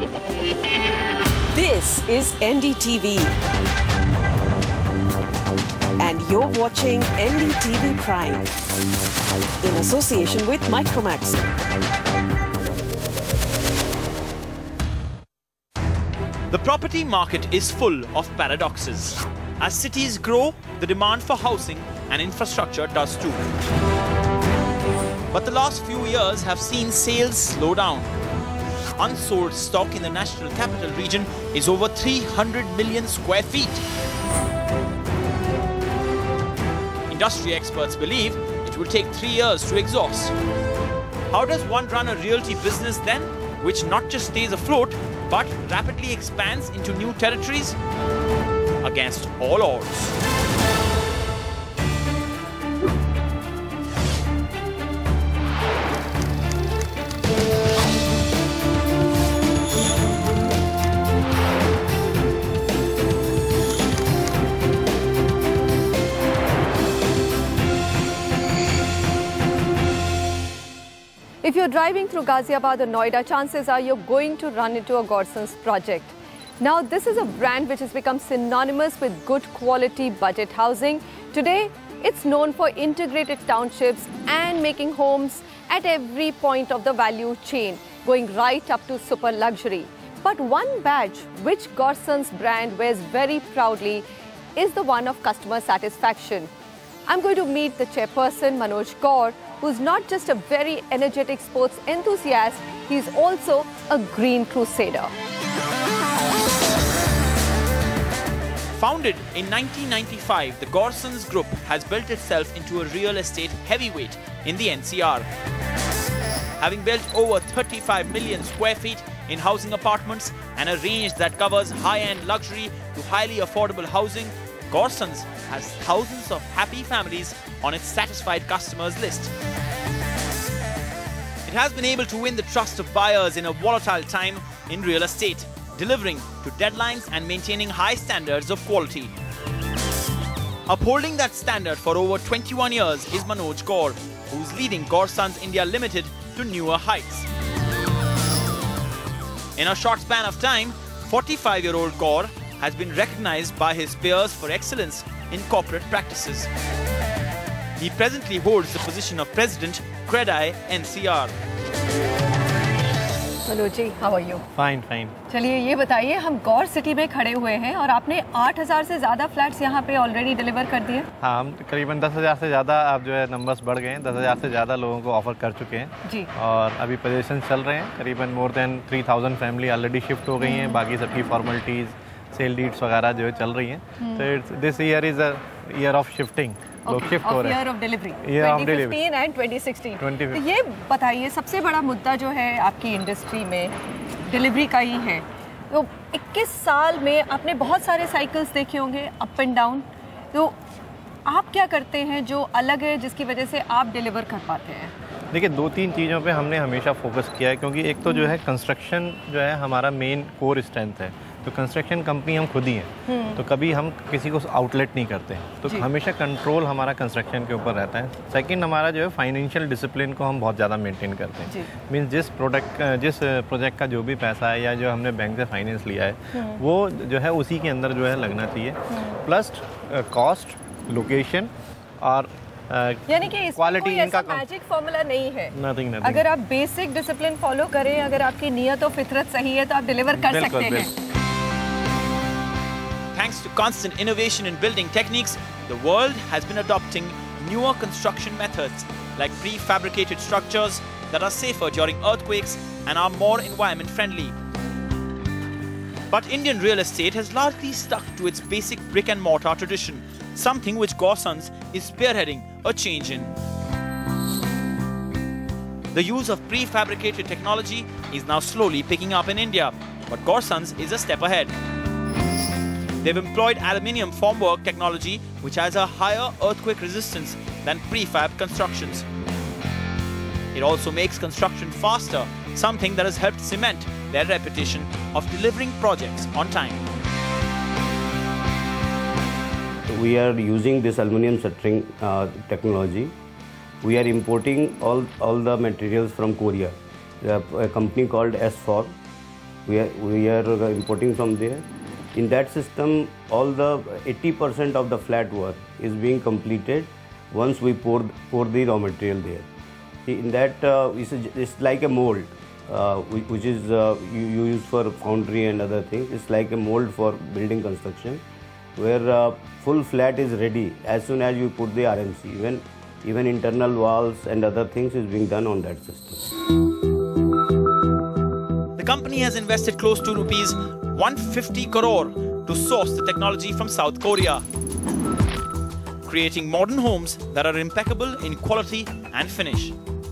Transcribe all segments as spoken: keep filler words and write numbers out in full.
This is N D T V. And you're watching N D T V Prime in association with Micromax. The property market is full of paradoxes. As cities grow, the demand for housing and infrastructure does too. But the last few years have seen sales slow down. Unsold stock in the National Capital Region is over three hundred million square feet. Industry experts believe it will take three years to exhaust. How does one run a realty business then, which not just stays afloat, but rapidly expands into new territories? Against all odds. If you're driving through Ghaziabad or Noida, chances are you're going to run into a Gorsons project. Now, this is a brand which has become synonymous with good quality budget housing. Today, it's known for integrated townships and making homes at every point of the value chain, going right up to super luxury. But one badge which Gorsons brand wears very proudly is the one of customer satisfaction. I'm going to meet the chairperson, Manoj Kaur, who's not just a very energetic sports enthusiast, he's also a green crusader. Founded in nineteen ninety-five, the Gorsons Group has built itself into a real estate heavyweight in the N C R. Having built over thirty-five million square feet in housing apartments and a range that covers high-end luxury to highly affordable housing, Gorsons has thousands of happy families on its satisfied customers list. It has been able to win the trust of buyers in a volatile time in real estate, delivering to deadlines and maintaining high standards of quality. Upholding that standard for over twenty-one years is Manoj Kaur, who's leading Gorsons India Limited to newer heights. In a short span of time, forty-five-year-old Kaur has been recognized by his peers for excellence in corporate practices. He presently holds the position of President, CREDAI N C R. Manoj ji, how are you? Fine, fine. चलिए ये बताइए, हम गौर city में खड़े हुए हैं और आपने आठ हज़ार से ज़्यादा फ्लैट्स यहाँ पे ऑलरेडी डिलीवर कर दिए। हाँ, हम करीबन दस हज़ार से ज़्यादा आप जो है नंबर्स बढ़ गए हैं, दस हज़ार से ज़्यादा लोगों को ऑफर कर चुके हैं जी। और अभी पोजीशन चल रहे हैं, करीबन more than three thousand family already shift हो गई हैं, बाकी सबकी फॉर्मेलिटीज़, सेल डीड्स वगैरह जो है चल रही हैं। तो it's this year is a year of shifting. लोग शिफ्ट हो रहे हैं। Year of delivery year of delivery twenty fifteen and twenty sixteen. तो ये बताइए, सबसे बड़ा मुद्दा जो है आपकी इंडस्ट्री में डिलीवरी का ही है। तो इक्कीस साल में आपने बहुत सारे साइकिल्स देखे होंगे अप एंड डाउन, तो आप क्या करते हैं जो अलग है जिसकी वजह से आप डिलीवर कर पाते हैं? देखिए, दो तीन चीज़ों पे हमने हमेशा फोकस किया है, क्योंकि एक तो जो है कंस्ट्रक्शन जो है हमारा मेन कोर स्ट्रेंथ है। तो कंस्ट्रक्शन कंपनी हम खुद ही हैं, तो कभी हम किसी को आउटलेट नहीं करते हैं, तो हमेशा कंट्रोल हमारा कंस्ट्रक्शन के ऊपर रहता है। सेकंड, हमारा जो है फाइनेंशियल डिसिप्लिन को हम बहुत ज़्यादा मेंटेन करते हैं। मींस जिस प्रोडक्ट जिस प्रोजेक्ट का जो भी पैसा है या जो हमने बैंक से फाइनेंस लिया है वो जो है उसी के अंदर जो है लगना चाहिए। प्लस कॉस्ट, लोकेशन और यानी कि इसमें कोई ऐसा मैजिक फॉर्मूला नहीं है। nothing, nothing. अगर आप बेसिक डिसिप्लिन फॉलो करें, अगर आपकी नियत और फितरत सही है तो आप डिलीवर कर सकते हैं। Thanks to constant innovation in building techniques, the world has been adopting newer construction methods like prefabricated structures that are safer during earthquakes and are more environment friendly. But Indian real estate has largely stuck to its basic brick and mortar tradition, something which Gorsons is spearheading a change in. The use of prefabricated technology is now slowly picking up in India, but Gorsons is a step ahead. They've employed aluminium formwork technology, which has a higher earthquake resistance than prefab constructions. It also makes construction faster, something that has helped cement their reputation of delivering projects on time. We are using this aluminium shuttering uh, technology. We are importing all, all the materials from Korea. A company called S four. We are, we are importing from there. In that system, all the eighty percent of the flat work is being completed once we pour, pour the raw material there. See, in that, uh, it's, it's like a mold, uh, which, which is uh, you, you use for foundry and other things. It's like a mold for building construction, where uh, full flat is ready as soon as you put the R M C. Even, even internal walls and other things is being done on that system. The company has invested close to rupees one hundred fifty crore to source the technology from South Korea, creating modern homes that are impeccable in quality and finish.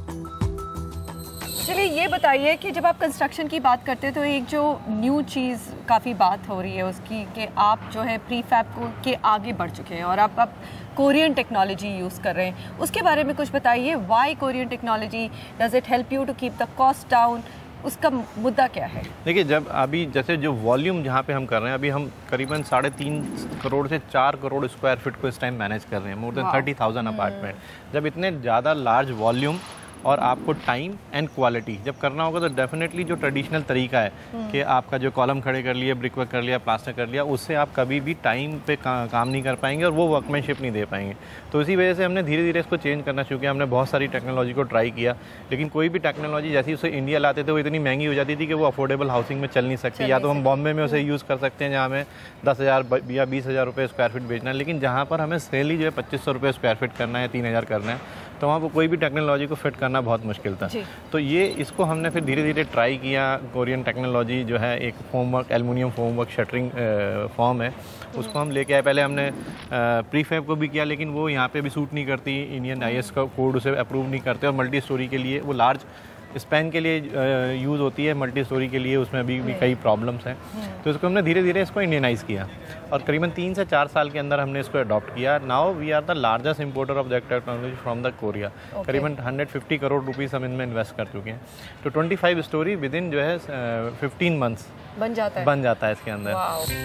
चलिए ये बताइए कि जब आप construction की बात करते हैं तो एक जो न्यू चीज़ काफ़ी बात हो रही है उसकी कि आप जो है प्रीफैब को के आगे बढ़ चुके हैं और आप आप कोरियन टेक्नोलॉजी यूज़ कर रहे हैं, उसके बारे में कुछ बताइए. Why Korean technology, does it help you to keep the cost down, उसका मुद्दा क्या है? देखिए, जब अभी जैसे जो वॉल्यूम जहाँ पे हम कर रहे हैं, अभी हम करीबन साढ़े तीन करोड़ से चार करोड़ स्क्वायर फीट को इस टाइम मैनेज कर रहे हैं, more than thirty thousand apartment. जब इतने ज़्यादा लार्ज वॉल्यूम और आपको टाइम एंड क्वालिटी जब करना होगा तो डेफिनेटली जो ट्रेडिशनल तरीका है कि आपका जो कॉलम खड़े कर लिए, ब्रिक वर्क कर लिया, प्लास्टर कर लिया, उससे आप कभी भी टाइम पे का, काम नहीं कर पाएंगे और वो वर्कमैनशिप नहीं दे पाएंगे. तो इसी वजह से हमने धीरे धीरे इसको चेंज करना शुरू किया. हमने बहुत सारी टेक्नोलॉजी को ट्राई किया, लेकिन कोई भी टेक्नोलॉजी जैसी उसे इंडिया लाते थे वो इतनी महंगी हो जाती थी कि वो अफोर्डेबल हाउसिंग में चल नहीं सकती. या तो हम बॉम्बे में उसे यूज़ कर सकते हैं जहाँ हमें दस हज़ार या बीस हज़ार रुपये स्क्वायर फीट बेचना है, लेकिन जहाँ पर हमें सेल जो है पच्चीस सौ रुपये स्क्वायर फीट करना है, तीन हज़ार करना है, तो वहाँ पर कोई भी टेक्नोलॉजी को फिट करना बहुत मुश्किल था. तो ये इसको हमने फिर धीरे धीरे ट्राई किया. कोरियन टेक्नोलॉजी जो है एक formwork, aluminium formwork shuttering form है, उसको हम लेके आए. पहले हमने प्रीफैब को भी किया, लेकिन वो यहाँ पे भी सूट नहीं करती. इंडियन आई एस का कोड उसे अप्रूव नहीं करते और मल्टी स्टोरी के लिए वो लार्ज स्पैन के लिए यूज़ होती है, मल्टी स्टोरी के लिए उसमें अभी भी कई प्रॉब्लम्स हैं. तो इसको हमने धीरे धीरे इसको इंडियनाइज़ किया और करीबन तीन से चार साल के अंदर हमने इसको अडॉप्ट किया. Now we are the largest importer of that technology from the Korea. करीबन एक सौ पचास करोड़ रुपीस हम इनमें इन्वेस्ट कर चुके हैं. तो पच्चीस स्टोरी विद इन जो है फिफ्टीन मंथ्स बन जाता है बन जाता है इसके अंदर.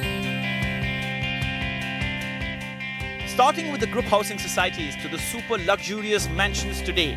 Starting with the group housing societies to the super luxurious mansions today,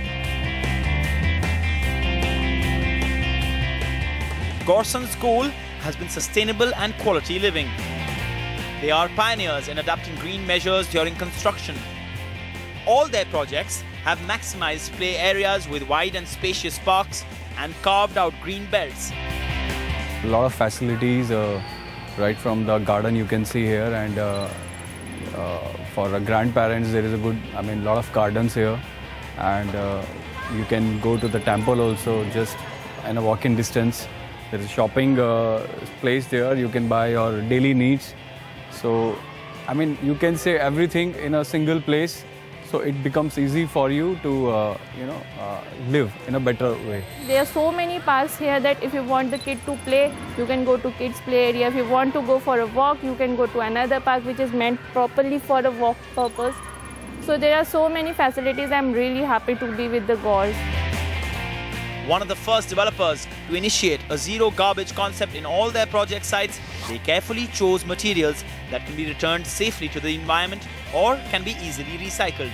Gorson's goal has been sustainable and quality living. They are pioneers in adapting green measures during construction. All their projects have maximized play areas with wide and spacious parks and carved out green belts. A lot of facilities, uh, right from the garden you can see here, and uh, uh, for uh, grandparents there is a good, I mean, lot of gardens here, and uh, you can go to the temple also just in a walking distance. There is a shopping uh, place there. You can buy your daily needs. So, I mean, you can say everything in a single place. So it becomes easy for you to, uh, you know, uh, live in a better way. There are so many parks here that if you want the kid to play, you can go to kids play area. If you want to go for a walk, you can go to another park which is meant properly for a walk purpose. So there are so many facilities. I'm really happy to be with the Gors. One of the first developers to initiate a zero garbage concept in all their project sites, they carefully chose materials that can be returned safely to the environment or can be easily recycled.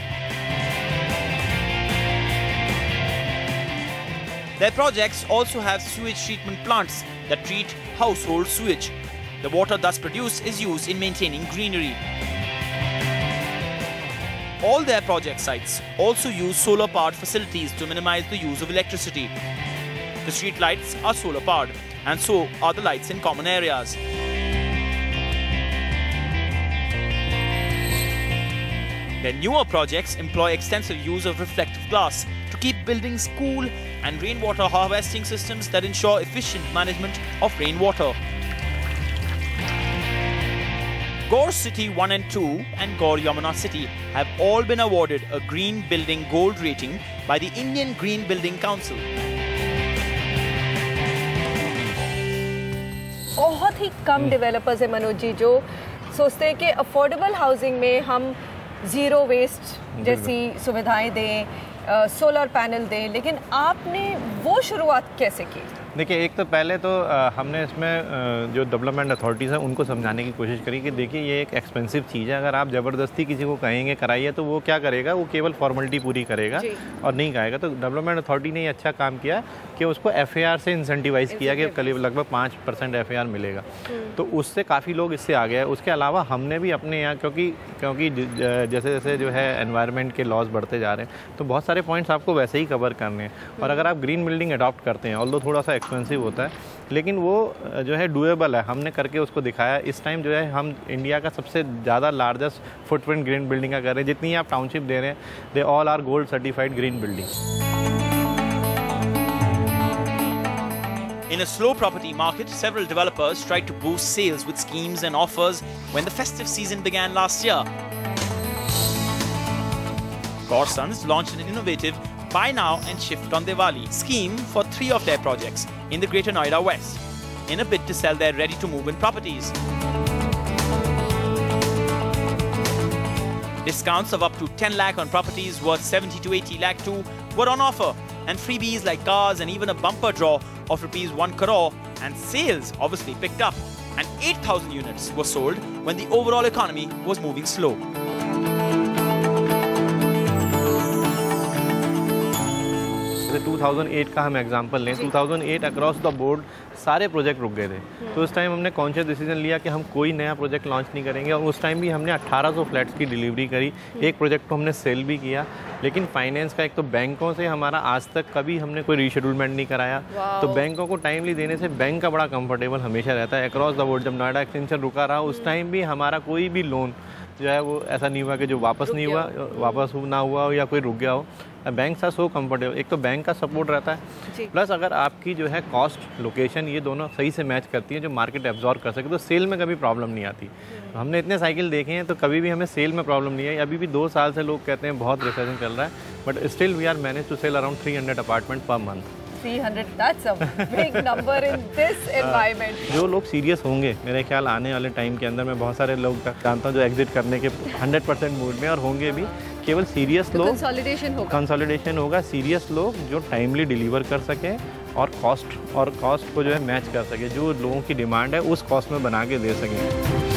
Their projects also have sewage treatment plants that treat household sewage. The water thus produced is used in maintaining greenery. All their project sites also use solar-powered facilities to minimize the use of electricity. The street lights are solar-powered, and so are the lights in common areas. Their newer projects employ extensive use of reflective glass to keep buildings cool and rainwater harvesting systems that ensure efficient management of rainwater. Gor City one and two and Gor Yamuna City have all been awarded a Green Building Gold rating by the Indian Green Building Council. बहुत ही कम developers है मनोज जी जो सोचते हैं कि affordable housing में हम zero waste जैसी सुविधाएं दें, सोलर पैनल दें, लेकिन आपने वो शुरुआत कैसे की? देखिए, एक तो पहले तो आ, हमने इसमें आ, जो डेवलपमेंट अथॉरिटीज़ हैं उनको समझाने की कोशिश करी कि देखिए ये एक एक्सपेंसिव चीज़ है, अगर आप ज़बरदस्ती किसी को कहेंगे कराइए तो वो क्या करेगा, वो केवल फॉर्मेलिटी पूरी करेगा और नहीं कहेगा। तो डेवलपमेंट अथॉरिटी ने अच्छा काम किया कि उसको एफ ए आर से इंसेंटिवाइज़ किया कि करीब लगभग पाँच परसेंट एफ ए आर मिलेगा, तो उससे काफ़ी लोग इससे आ गए। उसके अलावा हमने भी अपने यहाँ, क्योंकि क्योंकि जैसे जैसे जो है एनवायरनमेंट के लॉज बढ़ते जा रहे हैं तो बहुत सारे पॉइंट्स आपको वैसे ही कवर करने हैं, और अगर आप ग्रीन बिल्डिंग अडॉप्ट करते हैं, ऑल्दो थोड़ा सा एक्सपेंसिव होता है लेकिन वो जो है डूएबल है, हमने करके उसको दिखाया। इस टाइम जो है हम इंडिया का सबसे ज़्यादा लार्जेस्ट फुटप्रिंट ग्रीन बिल्डिंग का कर रहे हैं। जितनी आप टाउनशिप दे रहे हैं, they all are gold certified green building. In a slow property market, several developers tried to boost sales with schemes and offers when the festive season began last year. Gorsons launched an innovative Buy Now and Shift on Diwali scheme for three of their projects in the Greater Noida West, in a bid to sell their ready-to-move-in properties. Discounts of up to ten lakh on properties worth seventy to eighty lakh too were on offer, and freebies like cars and even a bumper draw of rupees one crore, and sales obviously picked up, and eight thousand units were sold when the overall economy was moving slow. Two thousand eight का हम example लें, two thousand eight across the board सारे project रुक गए थे, तो उस time हमने कॉन्शियस डिसीजन लिया कि हम कोई नया प्रोजेक्ट लॉन्च नहीं करेंगे, और उस टाइम भी हमने अठारह सौ फ्लैट्स की डिलीवरी करी। एक प्रोजेक्ट को हमने सेल भी किया, लेकिन फाइनेंस का एक तो बैंकों से हमारा आज तक कभी हमने कोई रीशेड्यूलमेंट नहीं कराया, तो बैंकों को टाइमली देने से बैंक का बड़ा कंफर्टेबल हमेशा रहता है अक्रॉस द बोर्ड। जब नोएडा एक्सटेंशन रुका रहा उस टाइम भी हमारा कोई भी लोन जो है वो ऐसा नहीं हुआ कि जो वापस नहीं हुआ, वापस ना हुआ हो या कोई रुक गया हो। बैंक आर सो कंफर्टेबल, एक तो बैंक का सपोर्ट रहता है, प्लस अगर आपकी जो है कॉस्ट लोकेशन ये दोनों सही से मैच करती है जो मार्केट एब्जॉर्ब कर सके, तो सेल में कभी प्रॉब्लम नहीं आती। तो हमने इतने साइकिल देखे हैं तो कभी भी हमें सेल में प्रॉब्लम नहीं आई। अभी भी दो साल से लोग कहते हैं बहुत रिसेशन चल रहा है, but still we are manage to sell around three hundred apartment per month. three hundred, that's a big number in this environment. जो लोग सीरियस होंगे मेरे ख्याल आने वाले टाइम के अंदर, मैं बहुत सारे लोग जानता हूँ जो एग्जिट करने के हंड्रेड परसेंट मूड में और होंगे भी, केवल सीरियस लोग, कंसोलिडेशन होगा कंसोलिडेशन होगा सीरियस लोग जो टाइमली डिलीवर कर सकें और कॉस्ट और कॉस्ट को जो है मैच कर सके, जो लोगों की डिमांड है उस कॉस्ट में बना के दे सकें।